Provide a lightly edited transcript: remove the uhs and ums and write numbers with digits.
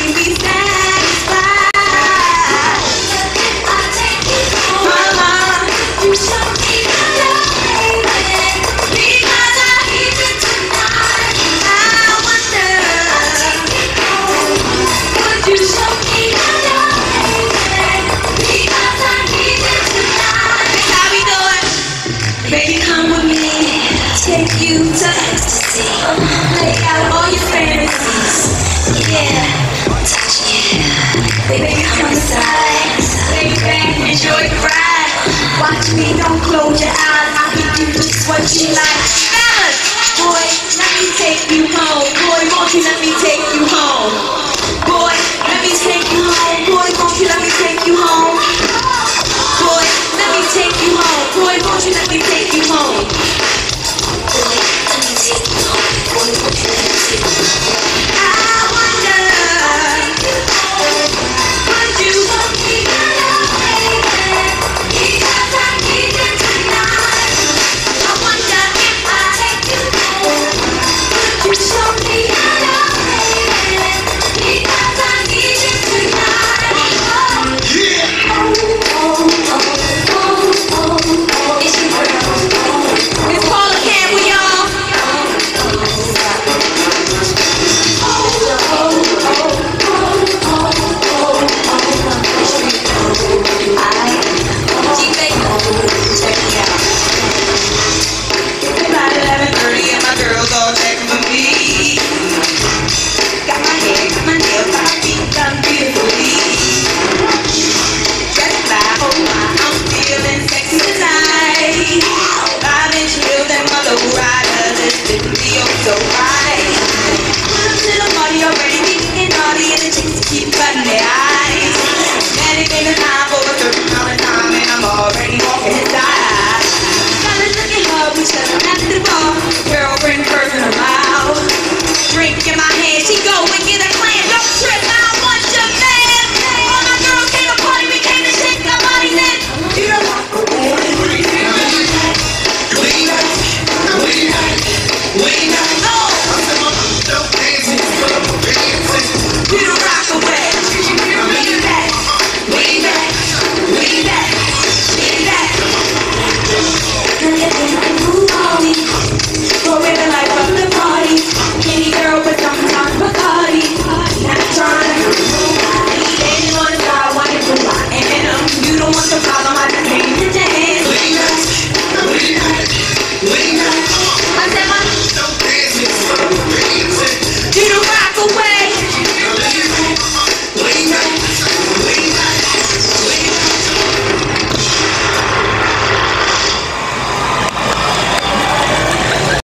be satisfied. I take you home. You show me the love, because I need you tonight. I wonder, would you show me the love, because I need you tonight. That's how we do it. Baby, come with me, take you to ecstasy. Lay out all your fantasies. Yeah, touch me. Baby, come inside. Lay back, enjoy the ride. Watch me, don't close your eyes. I can do just what you like. Fellas, boy, let me take you home. Boy, won't you let me take you home? Boy, let me take you home. Boy, won't you let me take you home? Boy, let me take you home. Boy, won't you let me take you home? Boy, let me take you home. Boy, won't you let me take you home? I wonder, would you show me the love, because I need you tonight. I wonder if I take you home, would you show me the love, because I need you tonight. It's your girl. It's Paula Campbell, y'all. Check me out. It's about 11:30 and my girls all checking for me. Got my hair, got my nails, got my feet done beautifully. Just like, oh my, I'm feeling sexy tonight. I've been chilled and my low riders is fitting me up so right. Put up to the party already, getting naughty and the chicks keep cutting it.